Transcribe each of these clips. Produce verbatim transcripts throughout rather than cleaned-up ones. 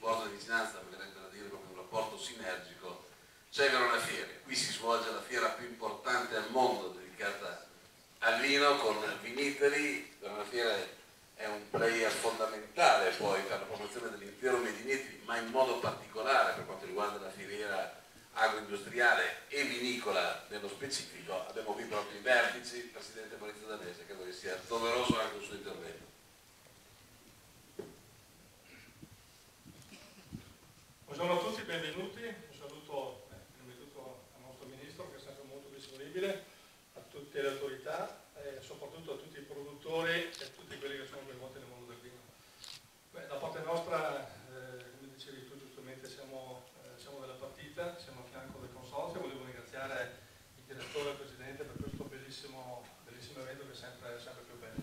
supporto e di vicinanza, mi verrebbe da dire proprio un rapporto sinergico, c'è Verona Fiere. Qui si svolge la fiera più importante al mondo dedicata al vino con Vinitaly. Verona Fiere è un player fondamentale poi per la promozione dell'intero Made in Italy, ma in modo particolare per quanto riguarda la filiera agroindustriale e vinicola nello specifico. Abbiamo qui proprio i vertici, il Presidente Maurizio Danese, credo che sia doveroso anche il suo intervento. Buongiorno a tutti, benvenuti, un saluto eh, prima di tutto al nostro Ministro che è sempre molto disponibile, a tutte le autorità e soprattutto a tutti i produttori e a tutti quelli che sono coinvolti nel mondo del vino. Beh, da parte nostra, eh, come dicevi tu giustamente, siamo, eh, siamo della partita, siamo a fianco del consorzio. Volevo ringraziare il direttore e il Presidente per questo bellissimo, bellissimo evento che è sempre, sempre più bello.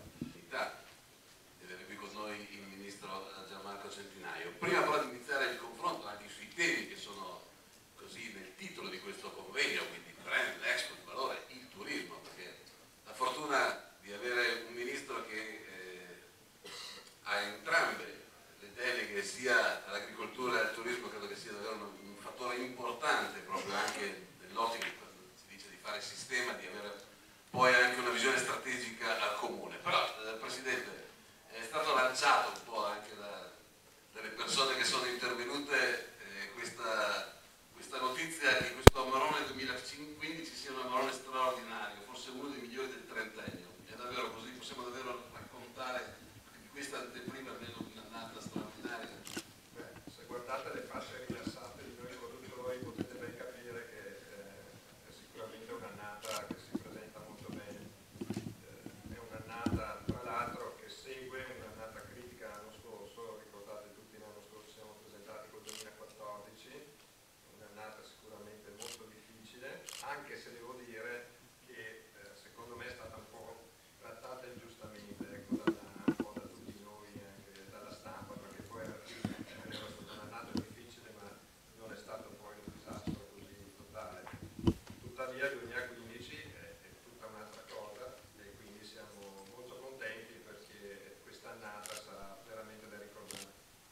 Ed è qui con noi il Ministro Gianmarco Centinaio. Prima però di iniziare il confronto anche sui temi che sono così nel titolo di questo convegno, quindi il brand, l'export, il valore, il turismo, perché la fortuna di avere un Ministro che eh, ha entrambe le deleghe sia all'agricoltura e al turismo, credo che sia davvero un, un fattore importante proprio anche nell'ottica, quando si dice di fare sistema, di avere poi anche una visione strategica comune. Però, eh, Presidente, è stato lanciato un po' anche da, dalle persone che sono intervenute eh, questa, questa notizia che questo Amarone duemilaquindici sia un Amarone straordinario, forse uno dei migliori del trentennio. È davvero così? Possiamo davvero raccontare di questa anteprima almeno un'annata straordinaria? Beh, se guardate le facce rilassate di noi produttori potete ben capire che eh, è sicuramente un'annata che si presenta molto bene. Eh, è un'annata tra l'altro che segue un'annata critica l'anno scorso. Ricordate tutti, l'anno scorso siamo presentati col duemilaquattordici, un'annata sicuramente molto difficile, anche se devo dire che eh, secondo me è stata un po' trattata ingiustamente, ecco, da, un po' da tutti noi, anche dalla stampa, perché poi era, era stata un'annata difficile, ma non è stato poi un disastro così totale. Tuttavia il duemilaquindici è, è tutta un'altra cosa e quindi siamo molto contenti perché quest'annata sarà veramente da ricordare.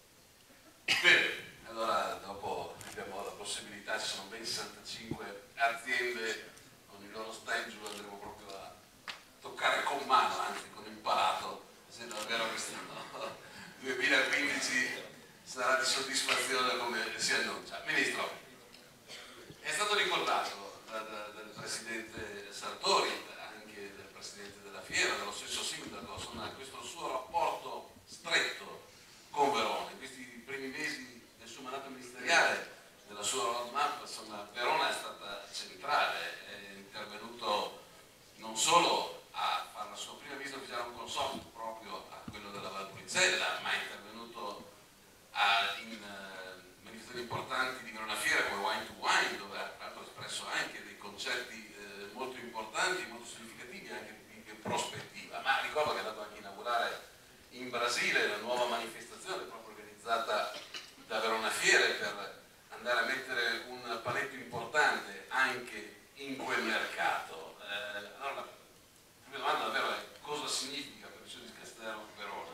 Bene, allora dopo abbiamo la possibilità, ci sono ben sessantacinque aziende con il loro stand, giù andremo proprio a toccare con mano, anzi con imparato, se davvero quest'anno duemilaquindici sarà di soddisfazione come si annuncia. Ministro, è stato ricordato da, da, dal Presidente Sartori, anche dal Presidente della Fiera, dallo stesso Sindaco, insomma, questo suo rapporto stretto con Verona. In questi primi mesi del suo mandato ministeriale, nella sua roadmap, insomma, Verona è stata centrale, è intervenuto non solo a fare la sua prima visita ufficiale a un consorzio proprio a quello della Valpolicella, ma è intervenuto a, in uh, manifestazioni importanti di Verona Fiera come Wine to Wine, dove ha espresso anche dei concetti eh, molto importanti, molto significativi anche in, in prospettiva. Ma ricordo che è andato anche a inaugurare in Brasile la nuova manifestazione proprio organizzata da Verona Fiere per andare a mettere un paletto importante anche in quel mercato. Eh, allora, la prima domanda davvero è: cosa significa per il Cielo di Castello Verona?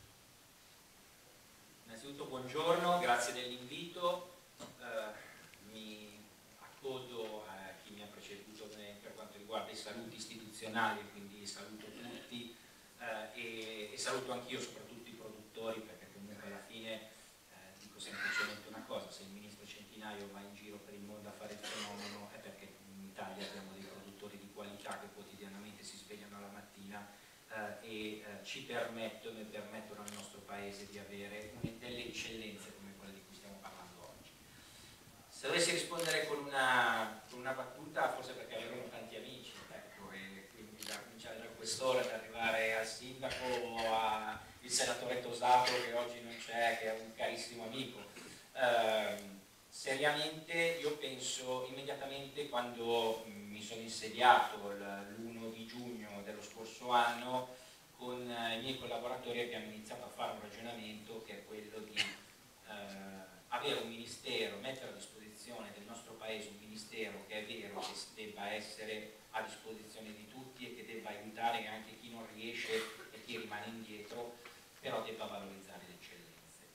Innanzitutto buongiorno, grazie dell'invito. Eh, mi accodo a chi mi ha preceduto per quanto riguarda i saluti istituzionali, quindi saluto tutti eh, e, e saluto anch'io soprattutto i produttori, perché comunque alla fine eh, dico semplicemente una cosa: se il Ministro Centinaio va in giro per il mondo a fare il fenomeno è perché in Italia abbiamo dei produttori di qualità che quotidianamente si svegliano la mattina eh, e eh, ci permettono e permettono al nostro Paese di avere delle eccellenze come quelle di cui stiamo parlando oggi. Se dovessi rispondere con una, con una battuta, forse perché avevano tanti amici, ecco, e quindi da cominciare da quest'ora, ad arrivare al sindaco o al senatore Tosato che oggi non c'è, che è un carissimo amico. Eh, seriamente io penso immediatamente quando mi sono insediato l'primo di giugno dello scorso anno, con i miei collaboratori abbiamo iniziato a fare un ragionamento che è quello di eh, avere un ministero, mettere a disposizione del nostro Paese un ministero che è vero che debba essere a disposizione di tutti e che debba aiutare anche chi non riesce e chi rimane indietro, però debba valorizzare le eccellenze.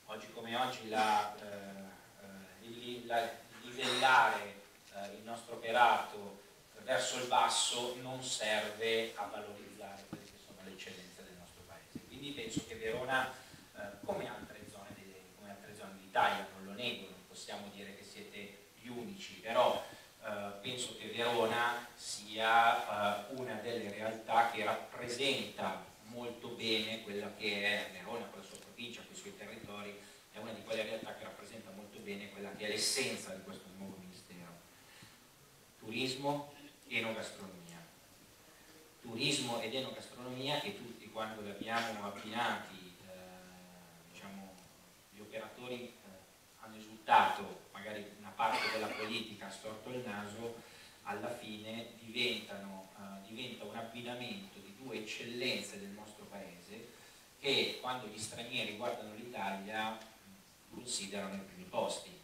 oggi come oggi la, eh, il, la, livellare eh, il nostro operato verso il basso non serve a valorizzare quelle che sono le eccellenze del nostro paese. Quindi penso che Verona, eh, come altre zone come altre zone d'Italia, non lo nego, non possiamo dire che siete gli unici, però eh, penso che Verona sia eh, una delle realtà che rappresenta molto bene quella che è Verona con la sua provincia, con i suoi territori, è una di quelle realtà che rappresenta molto bene quella che è l'essenza di questo nuovo ministero. Turismo, enogastronomia. Turismo ed enogastronomia che tutti quando li abbiamo abbinati, eh, diciamo, gli operatori eh, hanno esultato, magari una parte della politica ha storto il naso, alla fine diventano, eh, diventa un abbinamento di due eccellenze del nostro paese che quando gli stranieri guardano l'Italia considerano i primi posti.